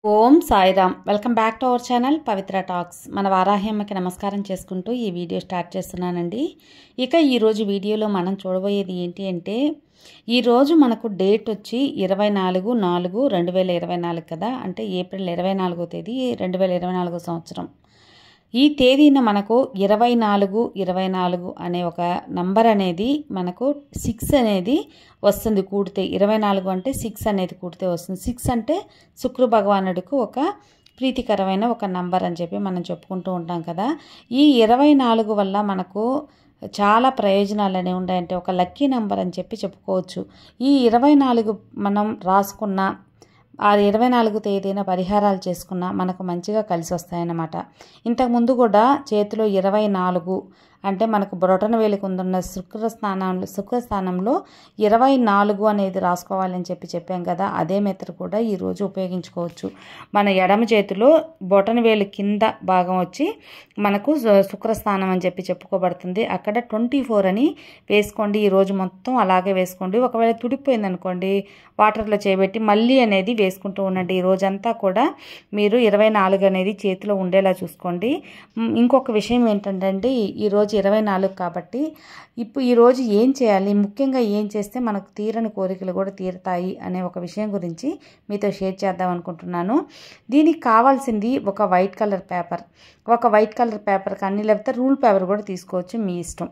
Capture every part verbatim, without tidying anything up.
Om Sairam. Welcome back to our channel Pavitra talks. మన వారాహ్యమ్మకి నమస్కారం చేసుకుంటూ ఈ వీడియో స్టార్ట్ చేస్తున్నానండి. ఇక ఈరోజు వీడియోలో మనం చూడబోయేది ఏంటి అంటే, ఈరోజు మనకు డేట్ వచ్చి ఇరవై నాలుగు నాలుగు రెండు వేల ఇరవై నాలుగు కదా, అంటే ఏప్రిల్ ఇరవై నాలుగో తేదీ రెండు వేల ఇరవై నాలుగో సంవత్సరం. ఈ తేదీన మనకు ఇరవై నాలుగు ఇరవై నాలుగు అనే ఒక నంబర్ అనేది మనకు సిక్స్ అనేది వస్తుంది కూడితే. ఇరవై నాలుగు అంటే సిక్స్ అనేది కూడితే వస్తుంది. సిక్స్ అంటే శుక్ర భగవానుడికి ఒక ప్రీతికరమైన ఒక నంబర్ అని చెప్పి మనం చెప్పుకుంటూ ఉంటాం కదా. ఈ ఇరవై నాలుగు వల్ల మనకు చాలా ప్రయోజనాలు అనేవి ఉంటాయంటే ఒక లక్కీ నెంబర్ అని చెప్పి చెప్పుకోవచ్చు. ఈ ఇరవై నాలుగు మనం రాసుకున్న ఆ ఇరవై నాలుగు తేదీన పరిహారాలు చేసుకున్న మనకు మంచిగా కలిసి వస్తాయన్నమాట. ఇంతకుముందు కూడా చేతిలో ఇరవై నాలుగు అంటే మనకు బొటన వేలికి ఉంటున్న శుక్ర స్థానంలో శుక్ర స్థానంలో ఇరవై నాలుగు అనేది రాసుకోవాలని చెప్పి చెప్పాం కదా. అదే మెథడ్ కూడా ఈరోజు ఉపయోగించుకోవచ్చు. మన ఎడమ చేతిలో బొటన వేలు కింద భాగం వచ్చి మనకు శుక్రస్థానం అని చెప్పి చెప్పుకోబడుతుంది. అక్కడ ట్వంటీ ఫోర్ అని వేసుకోండి. ఈరోజు మొత్తం అలాగే వేసుకోండి. ఒకవేళ తుడిపోయింది అనుకోండి, వాటర్లో చేయబెట్టి మళ్ళీ అనేది వేసుకుంటూ ఉండండి. ఈ రోజంతా కూడా మీరు ఇరవై నాలుగు అనేది చేతిలో ఉండేలా చూసుకోండి. ఇంకొక విషయం ఏంటంటే, ఈరోజు ఇరవై నాలుగు కాబట్టి ఇప్పుడు ఈరోజు ఏం చేయాలి, ముఖ్యంగా ఏం చేస్తే మనకు తీరని కోరికలు కూడా తీరుతాయి అనే ఒక విషయం గురించి మీతో షేర్ చేద్దాం అనుకుంటున్నాను. దీనికి కావాల్సింది ఒక వైట్ కలర్ పేపర్. ఒక వైట్ కలర్ పేపర్ కానీ లేకపోతే రూల్ పేపర్ కూడా తీసుకోవచ్చు, మీ ఇష్టం.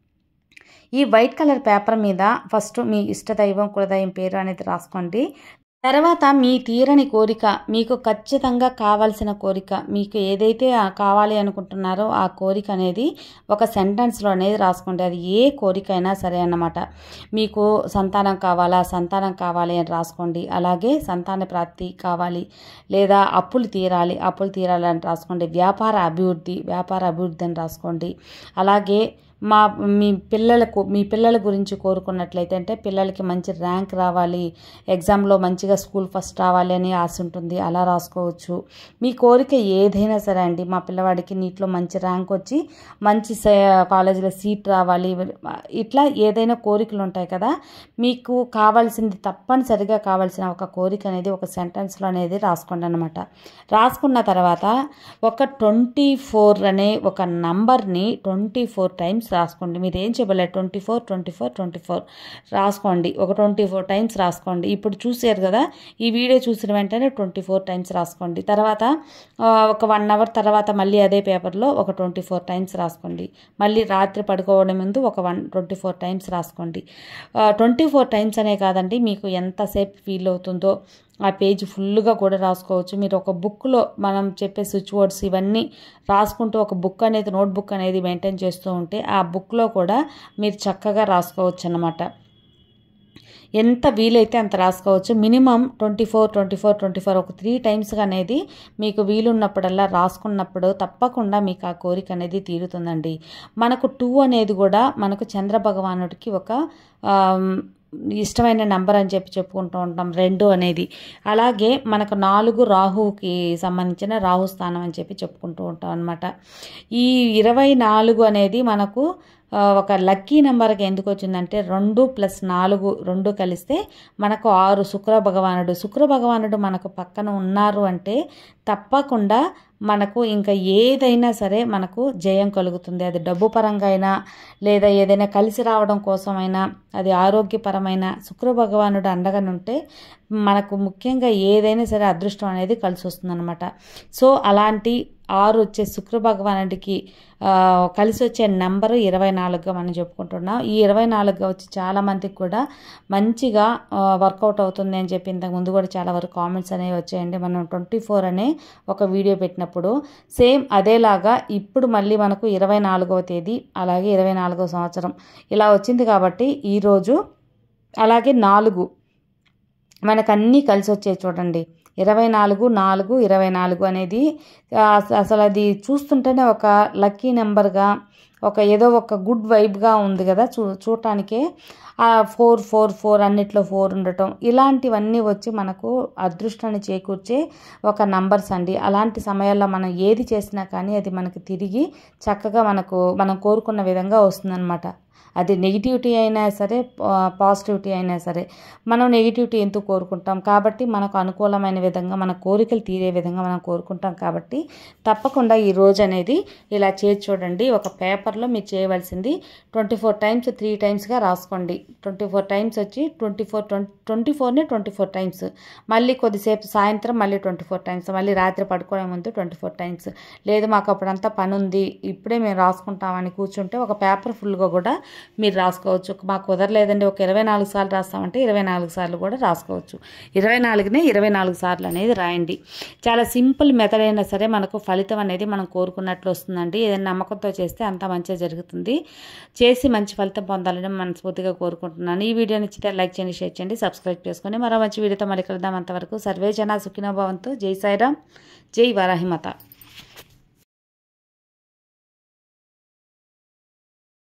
ఈ వైట్ కలర్ పేపర్ మీద ఫస్ట్ మీ ఇష్టదైవం కులదైవం పేరు అనేది రాసుకోండి. తర్వాత మీ తీరని కోరిక, మీకు ఖచ్చితంగా కావాల్సిన కోరిక, మీకు ఏదైతే కావాలి అనుకుంటున్నారో ఆ కోరిక అనేది ఒక సెంటెన్స్లో అనేది రాసుకోండి. అది ఏ కోరిక అయినా సరే అన్నమాట. మీకు సంతానం కావాలా, సంతానం కావాలి అని రాసుకోండి. అలాగే సంతాన ప్రాప్తి కావాలి, లేదా అప్పులు తీరాలి, అప్పులు తీరాలి అని రాసుకోండి. వ్యాపార అభివృద్ధి, వ్యాపార అభివృద్ధి అని రాసుకోండి. అలాగే మా మీ పిల్లలకు మీ పిల్లల గురించి కోరుకున్నట్లయితే అంటే పిల్లలకి మంచి ర్యాంక్ రావాలి, ఎగ్జామ్లో మంచిగా స్కూల్ ఫస్ట్ రావాలి అని ఆశ ఉంటుంది, అలా రాసుకోవచ్చు. మీ కోరిక ఏదైనా సరే అండి, మా పిల్లవాడికి నీటిలో మంచి ర్యాంక్ వచ్చి మంచి కాలేజీలో సీట్ రావాలి, ఇట్లా ఏదైనా కోరికలు ఉంటాయి కదా. మీకు కావాల్సింది తప్పనిసరిగా కావాల్సిన ఒక కోరిక అనేది ఒక సెంటెన్స్లో అనేది రాసుకోండి అనమాట. రాసుకున్న తర్వాత ఒక ట్వంటీ ఫోర్ అనే ఒక నంబర్ని ట్వంటీ ఫోర్ టైమ్స్ రాసుకోండి. మీరు ఏం చెప్పలేదు, twenty four twenty four twenty four రాసుకోండి. ఒక ట్వంటీ ఫోర్ టైమ్స్ రాసుకోండి. ఇప్పుడు చూసారు కదా, ఈ వీడియో చూసిన వెంటనే ట్వంటీ ఫోర్ టైమ్స్ రాసుకోండి. తర్వాత ఒక వన్ అవర్ తర్వాత మళ్ళీ అదే పేపర్లో ఒక ట్వంటీ ఫోర్ టైమ్స్ రాసుకోండి. మళ్ళీ రాత్రి పడుకోవడం ముందు ఒక వన్ ట్వంటీ ఫోర్ టైమ్స్ రాసుకోండి. ట్వంటీ ఫోర్ టైమ్స్ అనే కాదండి, మీకు ఎంతసేపు ఫీల్ అవుతుందో ఆ పేజ్ ఫుల్గా కూడా రాసుకోవచ్చు. మీరు ఒక బుక్లో మనం చెప్పే స్విచ్ వర్డ్స్ ఇవన్నీ రాసుకుంటూ ఒక బుక్ అనేది నోట్బుక్ అనేది మెయింటైన్ చేస్తూ ఉంటే ఆ బుక్లో కూడా మీరు చక్కగా రాసుకోవచ్చు అన్నమాట. ఎంత వీలైతే అంత రాసుకోవచ్చు. Minimum twenty four twenty four twenty four ఒక త్రీ టైమ్స్ అనేది మీకు వీలున్నప్పుడల్లా రాసుకున్నప్పుడు తప్పకుండా మీకు ఆ కోరిక అనేది తీరుతుందండి. మనకు టూ అనేది కూడా మనకు చంద్ర భగవానుడికి ఒక ఇష్టమైన నెంబర్ అని చెప్పి చెప్పుకుంటూ ఉంటాం, రెండు అనేది. అలాగే మనకు నాలుగు రాహుకి సంబంధించిన రాహు స్థానం అని చెప్పి చెప్పుకుంటూ ఉంటాం అనమాట. ఈ ఇరవై నాలుగు అనేది మనకు ఒక లక్కీ నెంబర్కి ఎందుకు వచ్చిందంటే రెండు ప్లస్ నాలుగు రెండు కలిస్తే మనకు ఆరు. శుక్ర భగవానుడు శుక్ర భగవానుడు మనకు పక్కన ఉన్నారు అంటే తప్పకుండా మనకు ఇంకా ఏదైనా సరే మనకు జయం కలుగుతుంది. అది డబ్బు పరంగా అయినా లేదా ఏదైనా కలిసి రావడం కోసమైనా, అది ఆరోగ్యపరమైన శుక్ర భగవానుడు అండగా ఉంటే మనకు ముఖ్యంగా ఏదైనా సరే అదృష్టం అనేది కలిసి వస్తుంది అనమాట. సో అలాంటి ఆరు వచ్చే శుక్ర భగవానుడికి కలిసి వచ్చే నెంబరు ఇరవై నాలుగుగా మనం చెప్పుకుంటున్నాం. ఈ ఇరవై నాలుగుగా వచ్చి చాలామందికి కూడా మంచిగా వర్కౌట్ అవుతుంది అని చెప్పి ఇంతకు ముందు కూడా చాలా వరకు కామెంట్స్ అనేవి వచ్చాయండి. మనం ట్వంటీ ఫోర్ అనే ఒక వీడియో పెట్టినప్పుడు సేమ్ అదేలాగా ఇప్పుడు మళ్ళీ మనకు ఇరవై నాలుగవ తేదీ అలాగే ఇరవై నాలుగవ సంవత్సరం ఇలా వచ్చింది కాబట్టి ఈరోజు అలాగే నాలుగు మనకు అన్నీ కలిసి వచ్చాయి చూడండి. ఇరవై నాలుగు నాలుగు ఇరవై నాలుగు అనేది అసలు అది చూస్తుంటేనే ఒక లక్కీ నెంబర్గా, ఒక ఏదో ఒక గుడ్ వైబ్గా ఉంది కదా చూ చూడటానికే. ఆ ఫోర్ ఫోర్ ఫోర్ అన్నిట్లో ఫోర్ ఉండటం ఇలాంటివన్నీ వచ్చి మనకు అదృష్టాన్ని చేకూర్చే ఒక నంబర్స్ అండి. అలాంటి సమయాల్లో మనం ఏది చేసినా కానీ అది మనకి తిరిగి చక్కగా మనకు మనం కోరుకున్న విధంగా వస్తుందన్నమాట. అది నెగిటివిటీ అయినా సరే పాజిటివిటీ అయినా సరే మనం నెగిటివిటీ ఎందుకు కోరుకుంటాం కాబట్టి మనకు అనుకూలమైన విధంగా మన కోరికలు తీరే విధంగా మనం కోరుకుంటాం కాబట్టి తప్పకుండా ఈ రోజు అనేది ఇలా చేసి చూడండి. ఒక పేపర్లో మీరు చేయవలసింది ట్వంటీ ఫోర్ టైమ్స్ త్రీ టైమ్స్గా రాసుకోండి. ట్వంటీ ఫోర్ టైమ్స్ వచ్చి ట్వంటీ ఫోర్ ట్వంటీ ట్వంటీ ఫోర్ని ట్వంటీ ఫోర్ టైమ్స్, మళ్ళీ కొద్దిసేపు సాయంత్రం మళ్ళీ ట్వంటీ ఫోర్ టైమ్స్, మళ్ళీ రాత్రి పడుకోవడం ముందు ట్వంటీ ఫోర్ టైమ్స్. లేదు మాకు అప్పుడంతా పని ఉంది ఇప్పుడే మేము రాసుకుంటామని కూర్చుంటే ఒక పేపర్ ఫుల్గా కూడా మీరు రాసుకోవచ్చు. మాకు కుదరలేదండి ఒక ఇరవై నాలుగు సార్లు రాస్తామంటే ఇరవై నాలుగు సార్లు కూడా రాసుకోవచ్చు. ఇరవై నాలుగునే ఇరవై నాలుగు సార్లు అనేది రాయండి. చాలా సింపుల్ మెథడ్ అయినా సరే మనకు ఫలితం అనేది మనం కోరుకున్నట్లు వస్తుందండి. ఏదైనా నమ్మకంతో చేస్తే అంతా మంచిగా జరుగుతుంది. చేసి మంచి ఫలితం పొందాలని మనస్ఫూర్తిగా కోరుకుంటున్నాను. ఈ వీడియో నచ్చితే లైక్ చేయండి, షేర్ చేయండి, సబ్స్క్రైబ్ చేసుకొని మరో మంచి వీడియోతో మళ్ళీ కలుద్దాం. అంతవరకు సర్వే జన సుఖినో భవంతు. జై సాయిరామ్, జై వారాహి మాత.